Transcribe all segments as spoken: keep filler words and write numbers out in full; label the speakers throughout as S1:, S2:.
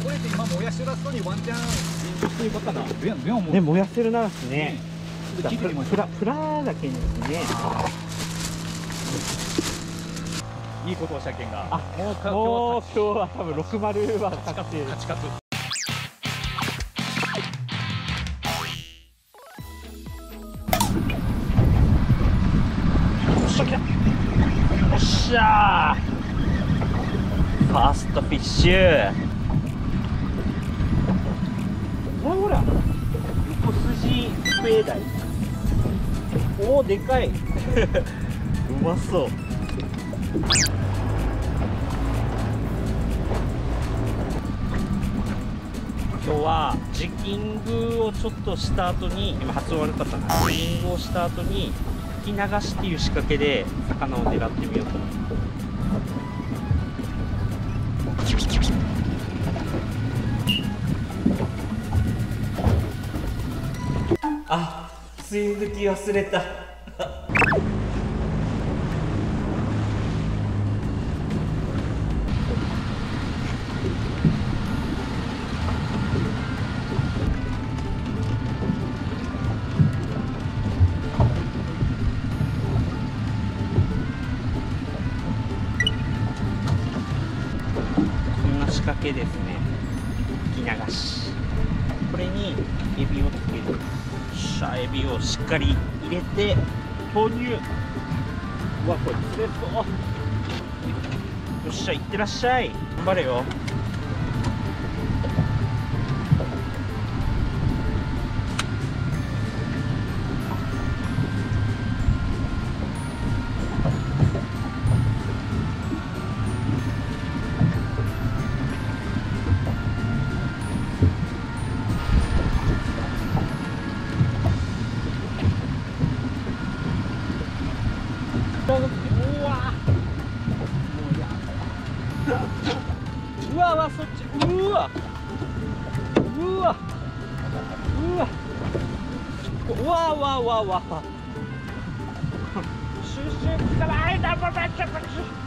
S1: これって今燃やしラストにワンチャン練習してよかったな。
S2: ね、燃やしてるなですね。
S1: 聞いてみましょう。
S2: プラプラだけにですね。
S1: いいことをしたけんが。
S2: あ、もう今日は今日は多分ろくまるは勝ってる。
S1: カチカチ。
S2: よっしゃー。ファーストフィッシュ。ほらほら。横筋スペーダイ。おお、でかい。うまそう。今日はジキングをちょっとした後に、今発音悪かったな。ジキングをした後に吹き流しっていう仕掛けで魚を狙ってみようと思います。あ、水抜き忘れた。こんな仕掛けですね。吹き流し。これにエビをつける。しゃエビをしっかり入れて投入。うわ、これ釣れそう。よっしゃ、いってらっしゃい。頑張れよ。うわうわ、そっち、うわうわうわうわわわわわシュシュからあいだばばちゃばちゃ。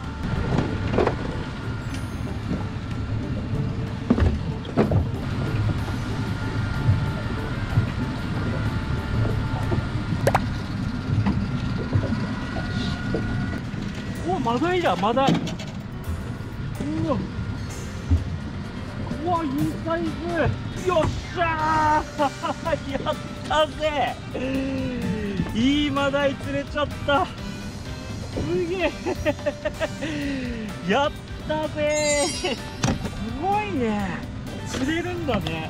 S2: お、マダイだ、マダイ。うわうわ、いいサイズ。よっしゃーやったぜ。いいマダイ釣れちゃった。すげえやったぜ。すごいね、釣れるんだね。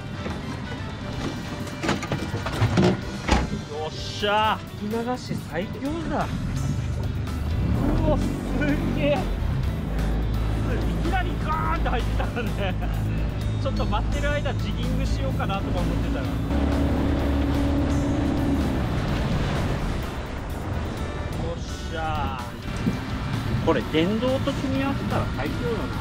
S2: よっしゃー、吹き流し最強だ。うわ、すげえ。いきなりガーンって入ってたからねちょっと待ってる間ジギングしようかなとか思ってたら、よっしゃー。これ電動と組み合わせたら最強だな。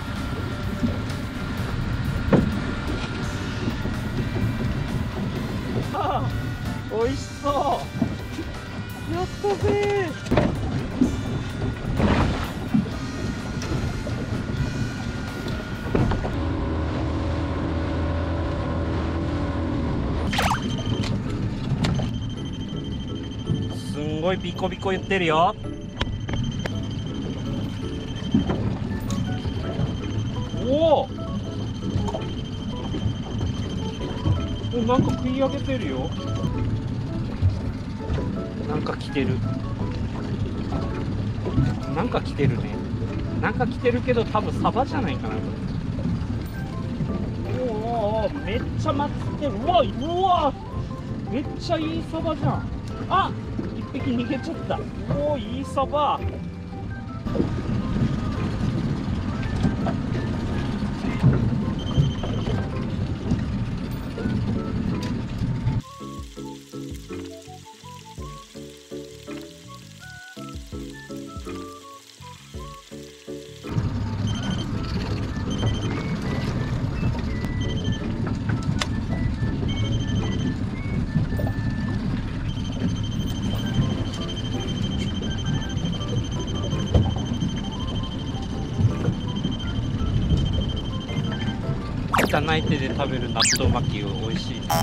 S2: ああ、おいしそう。やったぜー。すんごいビコビコ言ってるよ。おお、なんか食い上げてるよ。なんか来てる。なんか来てるね。なんか来てるけど多分サバじゃないかな。おお、めっちゃ待ってる。うわうわ、めっちゃいいサバじゃん。あ、一匹逃げちゃった。おお、いいサバ。 汚い手で食べる納豆巻き美味しいね。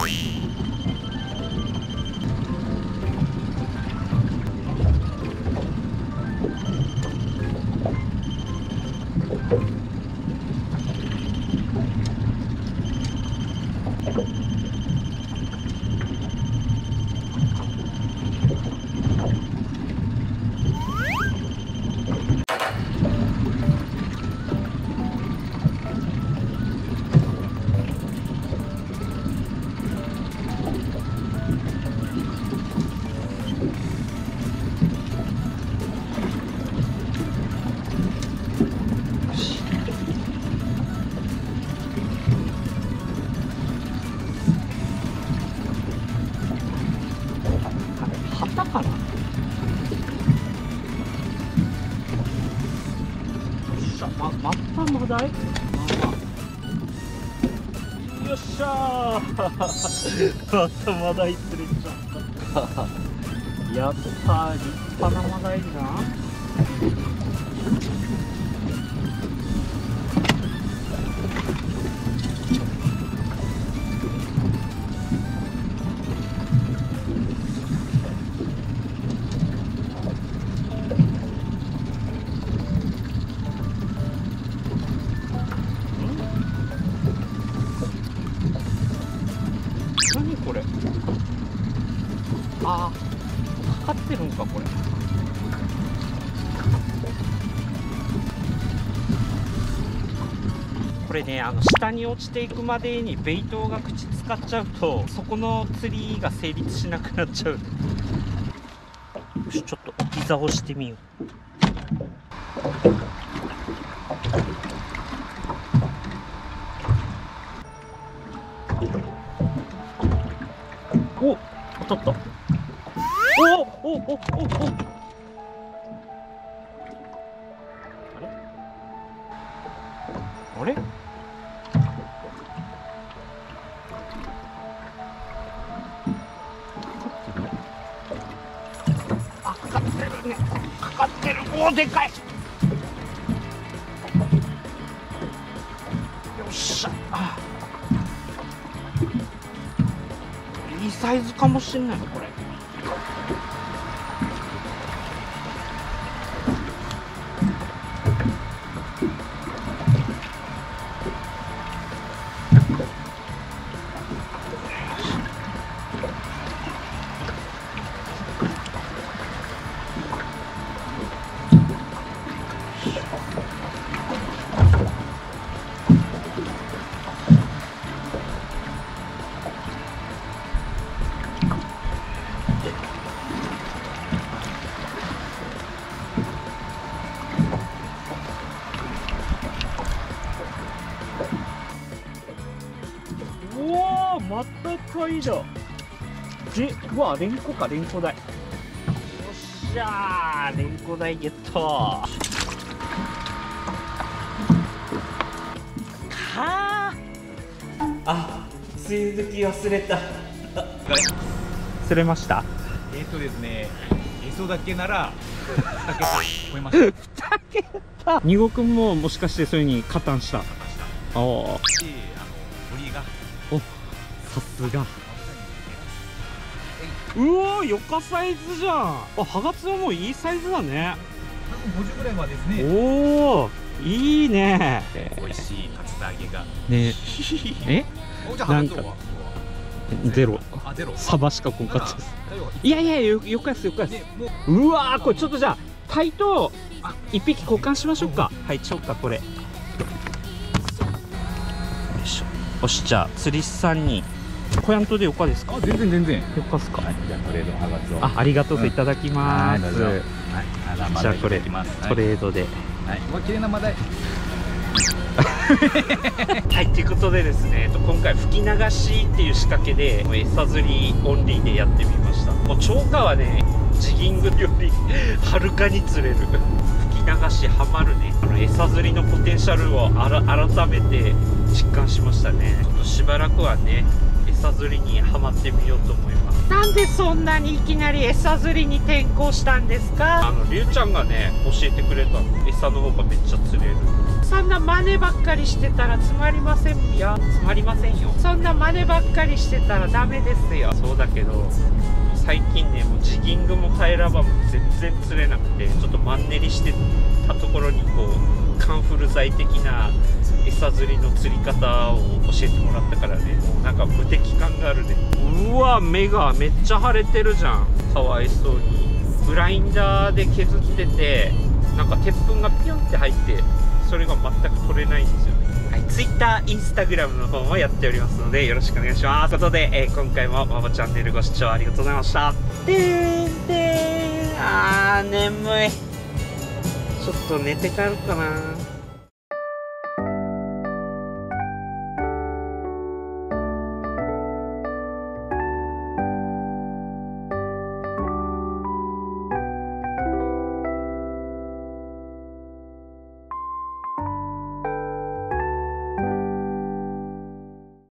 S2: 旗かな。よっしゃ、ま、またマダイ。よっしゃー。またマダイ釣れちゃった。やったー、立派なマダイじゃん。何これ。ああ、かかってるんかこれ。これね、あの下に落ちていくまでにベイトが口使っちゃうと、そこの釣りが成立しなくなっちゃう。よし、ちょっと置き竿してみよう。お、当たった。おおおおおお。あれ？あれ？あ、かかってるね。かかってる。おお、でかい。よっしゃ。あ、いいサイズかもしんないのこれ。おお、またかいだ。で、うわ、レンコか、レンコ台。よっしゃー、レンコ台ゲット。はあ。あ、つゆ抜き忘れた。釣れました。
S1: えっとですね、エソだけならに桁超えました。に
S2: 桁。にごくんももしかしてそういう風に加担した。ああ。
S1: あの鳥が。
S2: お、さすが。うおー、よかサイズじゃん。あ、ハガツはもういいサイズだね。
S1: ごじゅうぐらいまでですね。
S2: おお、いいね。
S1: 美味しいカツアゲが。
S2: ねえ。なんかゼロ。
S1: あ、ゼロ。
S2: サバしかこんかったです。いやいや、よ、よかです、よかです。うわー、これちょっとじゃあ、タイと一匹交換しましょうか。はい、ちょっか、これ。よいしょ。よし、じゃあ、釣り師さんに。小屋んとでよかですか。
S1: あ、全然全然。
S2: よかっすか。
S1: じゃあトレードのハガツを。
S2: あ、ありがとういただきます。
S1: はい、
S2: じゃあこれトレードで。
S1: はい、わ、綺麗なマダイ。
S2: はい、ということでですね、今回吹き流しっていう仕掛けで餌釣りオンリーでやってみました。もう超過はね、ジギングよりはるかに釣れる。吹き流しハマるね。あの餌釣りのポテンシャルをあら改めて実感しましたね。ちょっとしばらくはね、餌釣りにハマってみようと思います。なんでそんなにいきなり餌釣りに転向したんですか。あのりゅうちゃんがね教えてくれたの。餌の方がめっちゃ釣れる。
S3: そんな真似ばっかりしてたらつまりませんよ。つまりませんよ。そんな真似ばっかりしてたらダメですよ。そうだけど最近ね、もうジギングもタイラバも全然釣れなくて、ちょっとマンネリしてたところにこうカンフル剤的な餌釣りの釣り方を教えてもらったからね、もうなんか無敵感があるね。うわ、目がめっちゃ腫れてるじゃん。かわいそうに。グラインダーで削ってて、なんか鉄粉がピヨンって入って、それが全く取れないんですよね。はい、Twitter、Instagram の方もやっておりますのでよろしくお願いします。ということで、えー、今回もママチャンネルご視聴ありがとうございました。てーんてーん、あー眠い。ちょっと寝て帰ろうかな。